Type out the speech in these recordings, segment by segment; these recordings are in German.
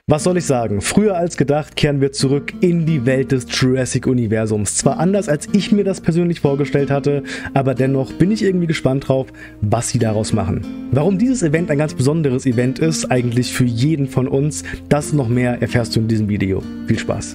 Was soll ich sagen? Früher als gedacht kehren wir zurück in die Welt des Jurassic-Universums. Zwar anders, als ich mir das persönlich vorgestellt hatte, aber dennoch bin ich irgendwie gespannt drauf, was sie daraus machen. Warum dieses Event ein ganz besonderes Event ist, eigentlich für jeden von uns, das und noch mehr erfährst du in diesem Video. Viel Spaß!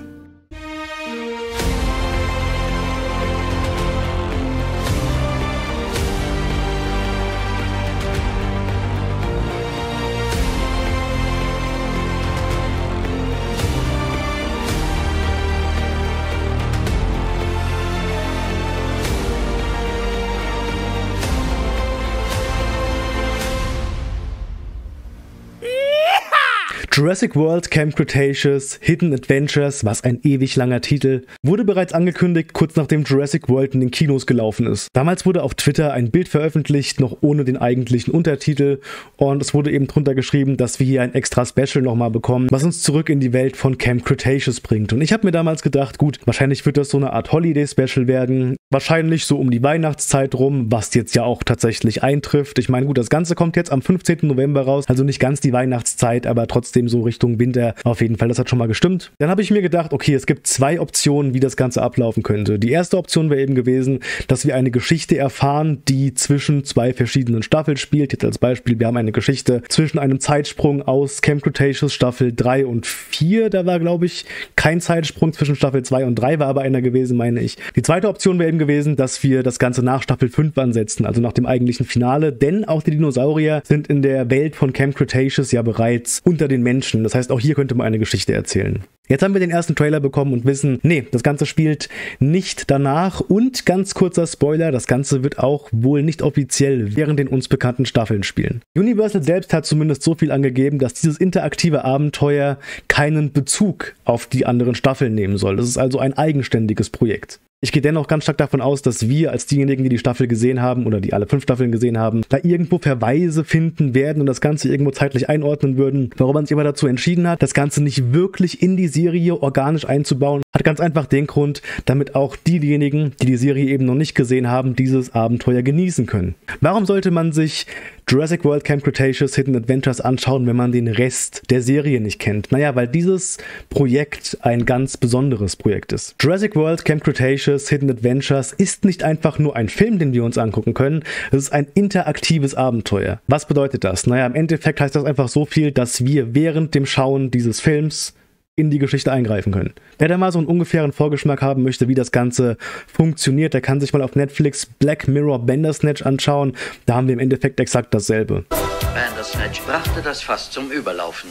Jurassic World Camp Cretaceous Hidden Adventures, was ein ewig langer Titel, wurde bereits angekündigt, kurz nachdem Jurassic World in den Kinos gelaufen ist. Damals wurde auf Twitter ein Bild veröffentlicht, noch ohne den eigentlichen Untertitel, und es wurde eben drunter geschrieben, dass wir hier ein extra Special nochmal bekommen, was uns zurück in die Welt von Camp Cretaceous bringt. Und ich habe mir damals gedacht, gut, wahrscheinlich wird das so eine Art Holiday-Special werden, wahrscheinlich so um die Weihnachtszeit rum, was jetzt ja auch tatsächlich eintrifft. Ich meine, gut, das Ganze kommt jetzt am 15. November raus, also nicht ganz die Weihnachtszeit, aber trotzdem so Richtung Winter. Auf jeden Fall, das hat schon mal gestimmt. Dann habe ich mir gedacht, okay, es gibt zwei Optionen, wie das Ganze ablaufen könnte. Die erste Option wäre eben gewesen, dass wir eine Geschichte erfahren, die zwischen zwei verschiedenen Staffeln spielt. Jetzt als Beispiel, wir haben eine Geschichte zwischen einem Zeitsprung aus Camp Cretaceous Staffel 3 und 4. Da war, glaube ich, kein Zeitsprung zwischen Staffel 2 und 3, war aber einer gewesen, meine ich. Die zweite Option wäre eben gewesen, dass wir das Ganze nach Staffel 5 ansetzen, also nach dem eigentlichen Finale, denn auch die Dinosaurier sind in der Welt von Camp Cretaceous ja bereits unter den Menschen. Das heißt, auch hier könnte man eine Geschichte erzählen. Jetzt haben wir den ersten Trailer bekommen und wissen, nee, das Ganze spielt nicht danach, und ganz kurzer Spoiler, das Ganze wird auch wohl nicht offiziell während den uns bekannten Staffeln spielen. Universal selbst hat zumindest so viel angegeben, dass dieses interaktive Abenteuer keinen Bezug auf die anderen Staffeln nehmen soll. Das ist also ein eigenständiges Projekt. Ich gehe dennoch ganz stark davon aus, dass wir als diejenigen, die die Staffel gesehen haben oder die alle 5 Staffeln gesehen haben, da irgendwo Verweise finden werden und das Ganze irgendwo zeitlich einordnen würden. Warum man sich aber dazu entschieden hat, das Ganze nicht wirklich in die Serie organisch einzubauen, hat ganz einfach den Grund, damit auch diejenigen, die die Serie eben noch nicht gesehen haben, dieses Abenteuer genießen können. Warum sollte man sich Jurassic World Camp Cretaceous Hidden Adventures anschauen, wenn man den Rest der Serie nicht kennt? Naja, weil dieses Projekt ein ganz besonderes Projekt ist. Jurassic World Camp Cretaceous Hidden Adventures ist nicht einfach nur ein Film, den wir uns angucken können, es ist ein interaktives Abenteuer. Was bedeutet das? Naja, im Endeffekt heißt das einfach so viel, dass wir während dem Schauen dieses Films in die Geschichte eingreifen können. Wer da mal so einen ungefähren Vorgeschmack haben möchte, wie das Ganze funktioniert, der kann sich mal auf Netflix Black Mirror Bandersnatch anschauen. Da haben wir im Endeffekt exakt dasselbe. Bandersnatch brachte das Fass zum Überlaufen.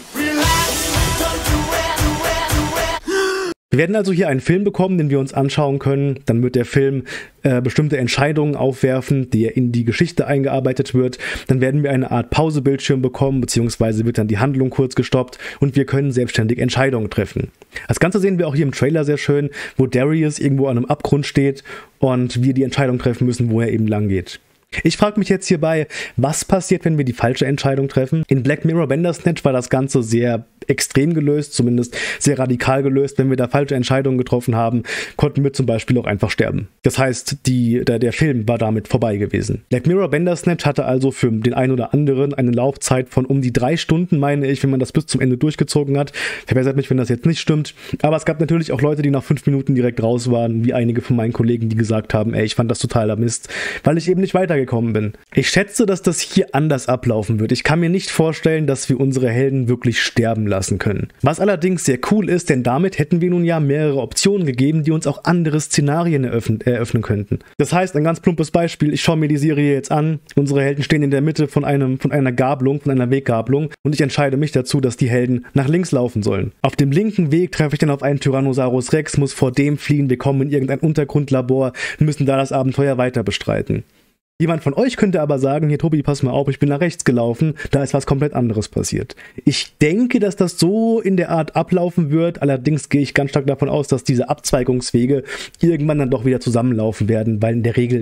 Wir werden also hier einen Film bekommen, den wir uns anschauen können. Dann wird der Film bestimmte Entscheidungen aufwerfen, der in die Geschichte eingearbeitet wird. Dann werden wir eine Art Pausebildschirm bekommen, beziehungsweise wird dann die Handlung kurz gestoppt und wir können selbstständig Entscheidungen treffen. Das Ganze sehen wir auch hier im Trailer sehr schön, wo Darius irgendwo an einem Abgrund steht und wir die Entscheidung treffen müssen, wo er eben lang geht. Ich frage mich jetzt hierbei, was passiert, wenn wir die falsche Entscheidung treffen? In Black Mirror Bandersnatch war das Ganze sehr extrem gelöst, zumindest sehr radikal gelöst. Wenn wir da falsche Entscheidungen getroffen haben, konnten wir zum Beispiel auch einfach sterben. Das heißt, der Film war damit vorbei gewesen. Black Mirror Bandersnatch hatte also für den einen oder anderen eine Laufzeit von um die 3 Stunden, meine ich, wenn man das bis zum Ende durchgezogen hat. Verbessert mich, wenn das jetzt nicht stimmt. Aber es gab natürlich auch Leute, die nach 5 Minuten direkt raus waren, wie einige von meinen Kollegen, die gesagt haben, ey, ich fand das totaler Mist, weil ich eben nicht weitergekommen bin. Ich schätze, dass das hier anders ablaufen wird. Ich kann mir nicht vorstellen, dass wir unsere Helden wirklich sterben lassen können. Was allerdings sehr cool ist, denn damit hätten wir nun ja mehrere Optionen gegeben, die uns auch andere Szenarien eröffnen könnten. Das heißt, ein ganz plumpes Beispiel, ich schaue mir die Serie jetzt an, unsere Helden stehen in der Mitte von einer Gabelung, von einer Weggabelung, und ich entscheide mich dazu, dass die Helden nach links laufen sollen. Auf dem linken Weg treffe ich dann auf einen Tyrannosaurus Rex, muss vor dem fliehen, wir kommen in irgendein Untergrundlabor, müssen da das Abenteuer weiter bestreiten. Jemand von euch könnte aber sagen, hier Tobi, pass mal auf, ich bin nach rechts gelaufen, da ist was komplett anderes passiert. Ich denke, dass das so in der Art ablaufen wird, allerdings gehe ich ganz stark davon aus, dass diese Abzweigungswege irgendwann dann doch wieder zusammenlaufen werden, weil in der Regel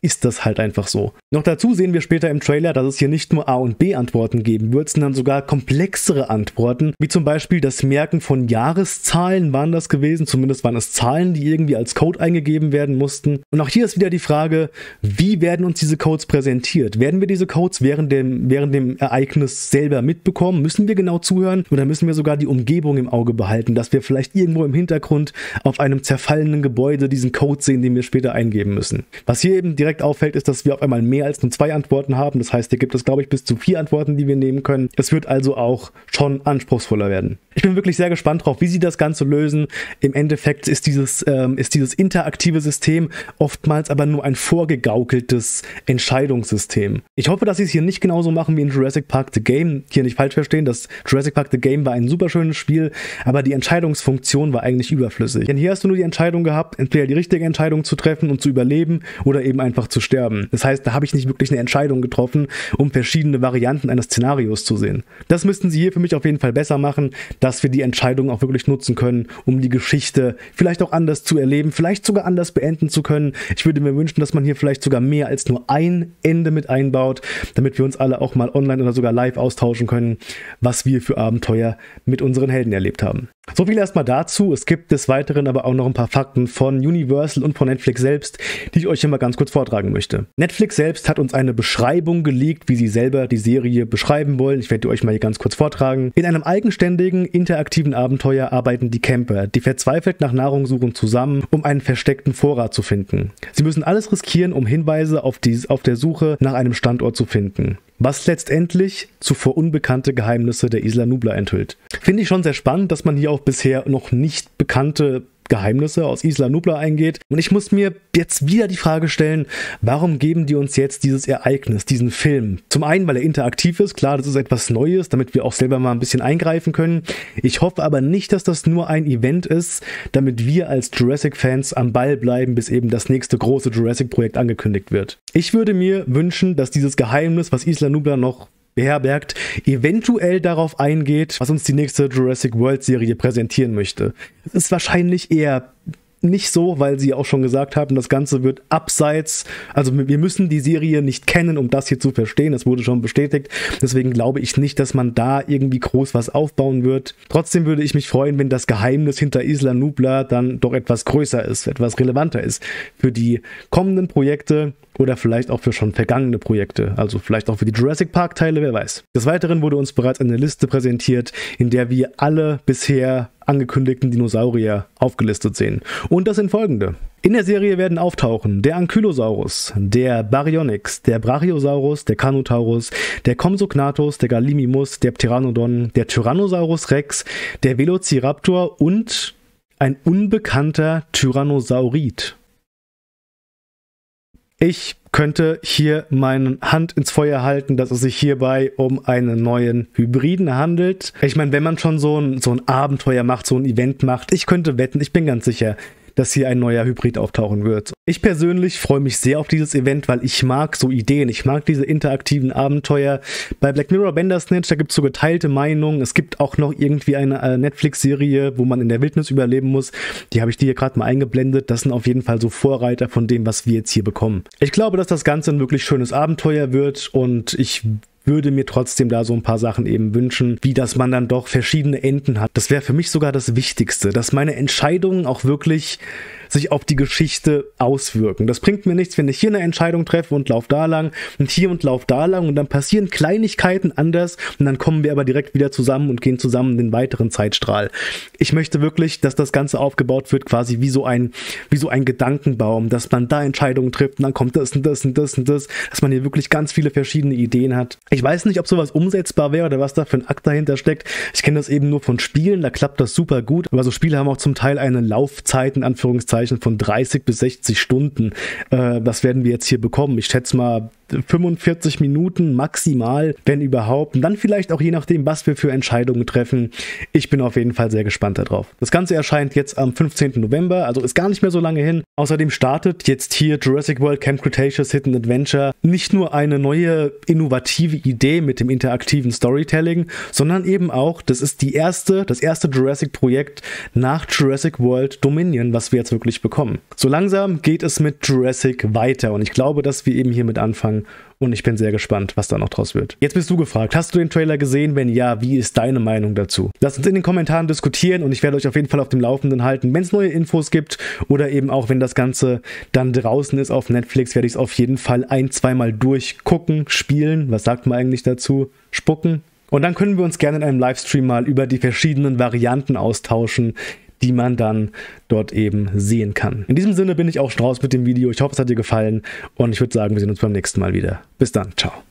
ist das halt einfach so. Noch dazu sehen wir später im Trailer, dass es hier nicht nur A- und B-Antworten geben wird, sondern sogar komplexere Antworten, wie zum Beispiel das Merken von Jahreszahlen waren das gewesen, zumindest waren es Zahlen, die irgendwie als Code eingegeben werden mussten. Und auch hier ist wieder die Frage, wie werden uns diese Codes präsentiert? Werden wir diese Codes während dem Ereignis selber mitbekommen? Müssen wir genau zuhören oder müssen wir sogar die Umgebung im Auge behalten, dass wir vielleicht irgendwo im Hintergrund auf einem zerfallenen Gebäude diesen Code sehen, den wir später eingeben müssen? Was hier eben direkt auffällt, ist, dass wir auf einmal mehr als nur 2 Antworten haben. Das heißt, hier gibt es, glaube ich, bis zu 4 Antworten, die wir nehmen können. Es wird also auch schon anspruchsvoller werden. Ich bin wirklich sehr gespannt drauf, wie sie das Ganze lösen. Im Endeffekt ist dieses interaktive System oftmals aber nur ein vorgegaukeltes Entscheidungssystem. Ich hoffe, dass sie es hier nicht genauso machen wie in Jurassic Park The Game. Hier nicht falsch verstehen, das Jurassic Park The Game war ein super schönes Spiel, aber die Entscheidungsfunktion war eigentlich überflüssig. Denn hier hast du nur die Entscheidung gehabt, entweder die richtige Entscheidung zu treffen und zu überleben oder eben einfach zu sterben. Das heißt, da habe ich nicht wirklich eine Entscheidung getroffen, um verschiedene Varianten eines Szenarios zu sehen. Das müssten sie hier für mich auf jeden Fall besser machen, dass wir die Entscheidung auch wirklich nutzen können, um die Geschichte vielleicht auch anders zu erleben, vielleicht sogar anders beenden zu können. Ich würde mir wünschen, dass man hier vielleicht sogar mehr als nur ein Ende mit einbaut, damit wir uns alle auch mal online oder sogar live austauschen können, was wir für Abenteuer mit unseren Helden erlebt haben. So viel erstmal dazu. Es gibt des Weiteren aber auch noch ein paar Fakten von Universal und von Netflix selbst, die ich euch hier mal ganz kurz vortragen möchte. Netflix selbst hat uns eine Beschreibung geleakt, wie sie selber die Serie beschreiben wollen. Ich werde euch mal hier ganz kurz vortragen. In einem eigenständigen, interaktiven Abenteuer arbeiten die Camper, die verzweifelt nach Nahrung suchen, zusammen, um einen versteckten Vorrat zu finden. Sie müssen alles riskieren, um Hinweise auf der Suche nach einem Standort zu finden, was letztendlich zuvor unbekannte Geheimnisse der Isla Nublar enthüllt. Finde ich schon sehr spannend, dass man hier auch bisher noch nicht bekannte Geheimnisse aus Isla Nublar eingeht. Und ich muss mir jetzt wieder die Frage stellen, warum geben die uns jetzt dieses Ereignis, diesen Film? Zum einen, weil er interaktiv ist, klar, das ist etwas Neues, damit wir auch selber mal ein bisschen eingreifen können. Ich hoffe aber nicht, dass das nur ein Event ist, damit wir als Jurassic-Fans am Ball bleiben, bis eben das nächste große Jurassic-Projekt angekündigt wird. Ich würde mir wünschen, dass dieses Geheimnis, was Isla Nublar noch beherbergt, eventuell darauf eingeht, was uns die nächste Jurassic World Serie präsentieren möchte. Es ist wahrscheinlich eher nicht so, weil sie auch schon gesagt haben, das Ganze wird abseits, also wir müssen die Serie nicht kennen, um das hier zu verstehen, das wurde schon bestätigt, deswegen glaube ich nicht, dass man da irgendwie groß was aufbauen wird. Trotzdem würde ich mich freuen, wenn das Geheimnis hinter Isla Nublar dann doch etwas größer ist, etwas relevanter ist für die kommenden Projekte oder vielleicht auch für schon vergangene Projekte, also vielleicht auch für die Jurassic Park Teile, wer weiß. Des Weiteren wurde uns bereits eine Liste präsentiert, in der wir alle bisher angekündigten Dinosaurier aufgelistet sehen. Und das sind folgende. In der Serie werden auftauchen der Ankylosaurus, der Baryonyx, der Brachiosaurus, der Carnotaurus, der Compsognathus, der Gallimimus, der Pteranodon, der Tyrannosaurus Rex, der Velociraptor und ein unbekannter Tyrannosaurid. Ich könnte hier meine Hand ins Feuer halten, dass es sich hierbei um einen neuen Hybriden handelt. Ich meine, wenn man schon so ein Abenteuer macht, so ein Event macht, ich könnte wetten, ich bin ganz sicher, dass hier ein neuer Hybrid auftauchen wird. Ich persönlich freue mich sehr auf dieses Event, weil ich mag so Ideen, ich mag diese interaktiven Abenteuer. Bei Black Mirror Bandersnatch, da gibt es so geteilte Meinungen. Es gibt auch noch irgendwie eine Netflix-Serie, wo man in der Wildnis überleben muss. Die habe ich dir hier gerade mal eingeblendet. Das sind auf jeden Fall so Vorreiter von dem, was wir jetzt hier bekommen. Ich glaube, dass das Ganze ein wirklich schönes Abenteuer wird und ich würde mir trotzdem da so ein paar Sachen eben wünschen, wie dass man dann doch verschiedene Enden hat. Das wäre für mich sogar das Wichtigste, dass meine Entscheidungen auch wirklich sich auf die Geschichte auswirken. Das bringt mir nichts, wenn ich hier eine Entscheidung treffe und lauf da lang und hier und lauf da lang und dann passieren Kleinigkeiten anders und dann kommen wir aber direkt wieder zusammen und gehen zusammen in den weiteren Zeitstrahl. Ich möchte wirklich, dass das Ganze aufgebaut wird, quasi wie so ein Gedankenbaum, dass man da Entscheidungen trifft und dann kommt das und das und das und das, dass man hier wirklich ganz viele verschiedene Ideen hat. Ich weiß nicht, ob sowas umsetzbar wäre oder was da für ein Akt dahinter steckt. Ich kenne das eben nur von Spielen, da klappt das super gut, aber so Spiele haben auch zum Teil eine Laufzeit, in Anführungszeichen, von 30 bis 60 Stunden. Was werden wir jetzt hier bekommen? Ich schätze mal 45 Minuten maximal, wenn überhaupt. Und dann vielleicht auch je nachdem, was wir für Entscheidungen treffen. Ich bin auf jeden Fall sehr gespannt darauf. Das Ganze erscheint jetzt am 15. November, also ist gar nicht mehr so lange hin. Außerdem startet jetzt hier Jurassic World Camp Cretaceous Hidden Adventure nicht nur eine neue innovative Idee mit dem interaktiven Storytelling, sondern eben auch, das ist das erste Jurassic-Projekt nach Jurassic World Dominion, was wir jetzt wirklich bekommen. So langsam geht es mit Jurassic weiter und ich glaube, dass wir eben hiermit anfangen und ich bin sehr gespannt, was da noch draus wird. Jetzt bist du gefragt, hast du den Trailer gesehen? Wenn ja, wie ist deine Meinung dazu? Lasst uns in den Kommentaren diskutieren und ich werde euch auf jeden Fall auf dem Laufenden halten, wenn es neue Infos gibt oder eben auch, wenn das Ganze dann draußen ist auf Netflix, werde ich es auf jeden Fall 1-2 Mal durchgucken, spielen. Was sagt man eigentlich dazu? Spucken? Und dann können wir uns gerne in einem Livestream mal über die verschiedenen Varianten austauschen, die man dann dort eben sehen kann. In diesem Sinne bin ich auch schon raus mit dem Video. Ich hoffe, es hat dir gefallen und ich würde sagen, wir sehen uns beim nächsten Mal wieder. Bis dann, ciao.